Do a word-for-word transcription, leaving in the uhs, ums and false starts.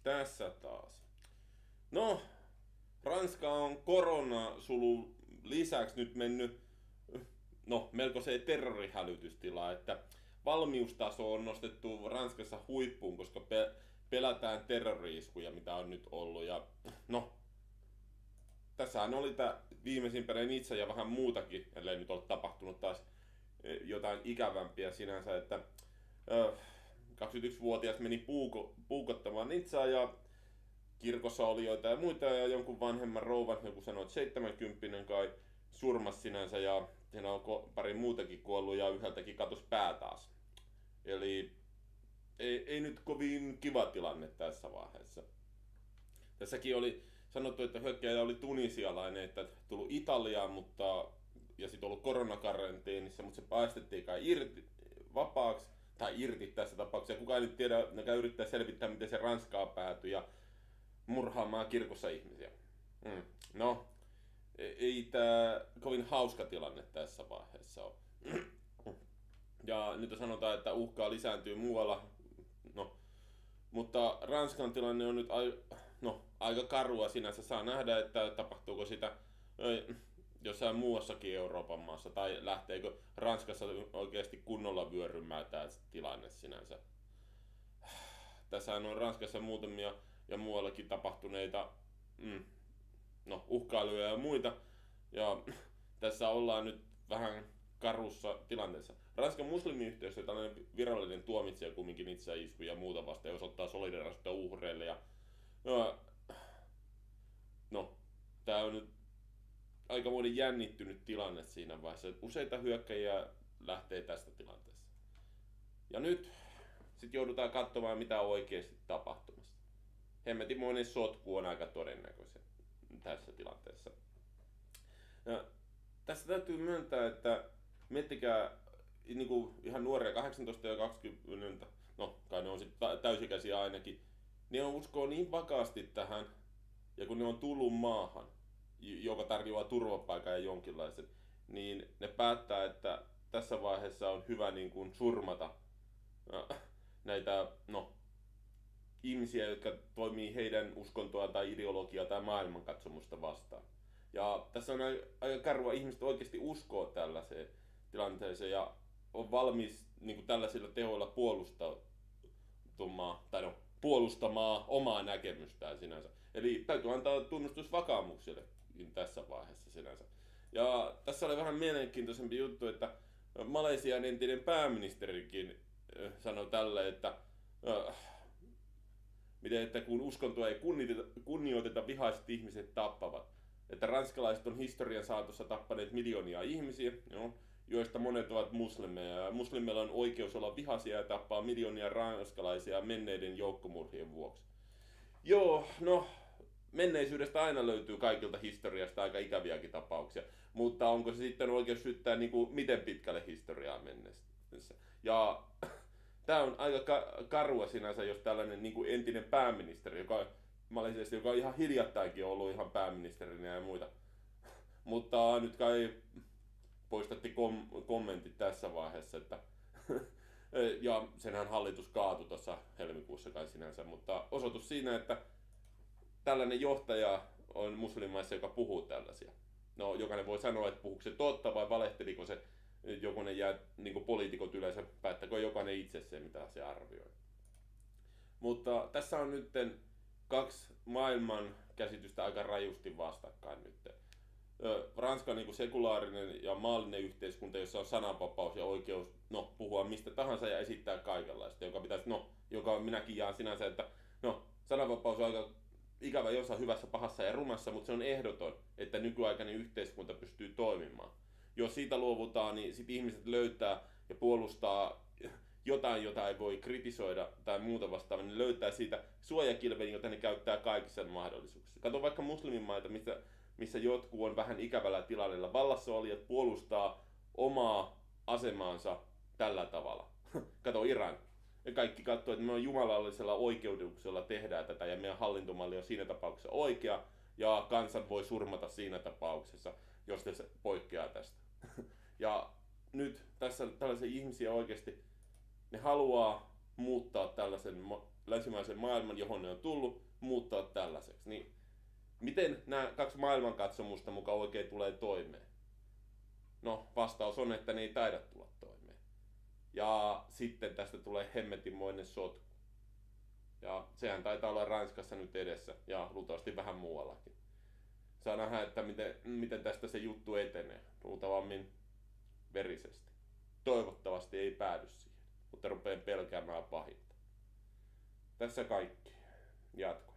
Tässä taas. No, Ranska on koronasulun lisäksi nyt mennyt no, melkoiseen terrorihälytystilaan, että valmiustaso on nostettu Ranskassa huippuun, koska pe- pelätään terrori-iskuja, mitä on nyt ollut. Ja no, tässähän oli tämä viimeisimpänä itse ja vähän muutakin, ellei nyt ole tapahtunut taas jotain ikävämpiä sinänsä, että ö, kaksikymmentäyksivuotias meni puuko, puukottamaan Nizzaa ja kirkossa oli joitain muita ja jonkun vanhemman rouvan, joku sanoi, että seitsemänkymppinen kai surmas sinänsä ja siinä on pari muutakin kuollut ja yhdeltäkin katos pää taas. Eli ei, ei nyt kovin kiva tilanne tässä vaiheessa. Tässäkin oli sanottu, että hyökkäjä oli tunisialainen, että tullut Italiaan, mutta ja sitten ollut koronakaranteenissa, mutta se päästettiin kai irti, vapaaksi, tai irti tässä tapauksessa. Kukaan ei nyt tiedä, ne yrittää selvittää, miten se Ranskaan päätyi ja murhaamaan kirkossa ihmisiä. Mm. No, ei tää kovin hauska tilanne tässä vaiheessa ole. Ja nyt sanotaan, että uhkaa lisääntyy muualla. No, mutta Ranskan tilanne on nyt ai, no, aika karua sinänsä. Saa nähdä, että tapahtuuko sitä jossain muussakin Euroopan maassa, tai lähteekö Ranskassa oikeasti kunnolla vyörymään tämä tilanne sinänsä. Tässä on Ranskassa muutamia ja muuallakin tapahtuneita mm, no, uhkailuja ja muita, ja tässä ollaan nyt vähän karussa tilanteessa. Ranskan muslimiyhteisö, tällainen virallinen tuomitsija kumminkin itseiskuja ja muuta vastaan, ja osoittaa solidaarisuutta uhreille, ja no, no tää on nyt aikamoinen jännittynyt tilanne siinä vaiheessa. Useita hyökkäjiä lähtee tästä tilanteesta. Ja nyt sitten joudutaan katsomaan, mitä on oikeasti tapahtumassa. Hemmetimoinen sotku on aika todennäköisen tässä tilanteessa. Ja tässä täytyy myöntää, että miettikää niin kuin ihan nuoria, kahdeksantoista ja kaksikymmentä, no kai ne on sitten täysikäisiä ainakin, ne on uskoo niin vakaasti tähän, ja kun ne on tullut maahan, joka tarjoaa turvapaikan ja jonkinlaisen, niin ne päättää, että tässä vaiheessa on hyvä niin kuin surmata näitä no, ihmisiä, jotka toimii heidän uskontoa tai ideologiaa tai maailmankatsomusta vastaan. Ja tässä on aika karua, ihmiset oikeasti uskoo tällaiseen tilanteeseen ja on valmis niin kuin tällaisilla tehoilla puolustamaan, tai no, puolustamaan omaa näkemystään sinänsä. Eli täytyy antaa tunnustus vakaumuksille tässä vaiheessa sinänsä. Ja tässä oli vähän mielenkiintoisempi juttu, että Malesian entinen pääministerikin sanoi tälle, että, äh, miten, että kun uskontoa ei kunnioiteta, vihaiset ihmiset tappavat. Että ranskalaiset on historian saatossa tappaneet miljoonia ihmisiä, jo, joista monet ovat muslimeja. Ja muslimeilla on oikeus olla vihaisia ja tappaa miljoonia ranskalaisia menneiden joukkomurhien vuoksi. Joo, no, menneisyydestä aina löytyy kaikilta historiasta aika ikäviäkin tapauksia, mutta onko se sitten oikeus syyttää niin kuin, miten pitkälle historiaa mennessä? Ja tämä on aika ka- karua sinänsä, jos tällainen niin kuin entinen pääministeri, joka, Malesiassa, joka on ihan hiljattainkin ollut ihan pääministerinä ja muita, mutta nyt kai poistatti kom- kommentit tässä vaiheessa, että ja senhän hallitus kaatui tuossa helmikuussa kai sinänsä, mutta osoitus siinä, että tällainen johtaja on muslimaissa, joka puhuu tällaisia. No, jokainen voi sanoa, että puhuuko se totta vai valehteliko se, jokainen jää, niin kuin poliitikot yleensä, päättäkö jokainen itse se, mitä se arvioi. Mutta tässä on nyt kaksi maailman käsitystä aika rajusti vastakkain nyt. Ranska on niin kuin sekulaarinen ja maallinen yhteiskunta, jossa on sananvapaus ja oikeus no, puhua mistä tahansa ja esittää kaikenlaista, joka pitäisi, no, joka minäkin jaan sinänsä, että no, sananvapaus on aika ikävä jossain hyvässä, pahassa ja rumassa, mutta se on ehdoton, että nykyaikainen yhteiskunta pystyy toimimaan. Jos siitä luovutaan, niin sitten ihmiset löytää ja puolustaa jotain, jota ei voi kritisoida tai muuta vastaavaa, niin löytää siitä suojakilven, jota ne käyttää kaikissa mahdollisuuksissa. Kato vaikka muslimimaita, missä, missä jotkut on vähän ikävällä tilalla. Vallassa olijat puolustaa omaa asemaansa tällä tavalla. Kato Iran. Ja kaikki katsoo, että me on jumalallisella oikeutuksella tehdään tätä ja meidän hallintomalli on siinä tapauksessa oikea ja kansan voi surmata siinä tapauksessa, jos se poikkeaa tästä. Ja nyt tässä tällaisia ihmisiä oikeasti, ne haluaa muuttaa tällaisen länsimaisen maailman, johon ne on tullut, muuttaa tällaiseksi. Niin miten nämä kaksi maailmankatsomusta muka oikein tulee toimeen? No, vastaus on, että ne ei taida tulla toimeen. Ja sitten tästä tulee hemmetinmoinen sotku. Ja sehän taitaa olla Ranskassa nyt edessä ja luultavasti vähän muuallakin. Saa nähdä, että miten, miten tästä se juttu etenee. Luultavammin verisesti. Toivottavasti ei päädy siihen, mutta rupeen pelkäämään pahinta. Tässä kaikki. Jatko.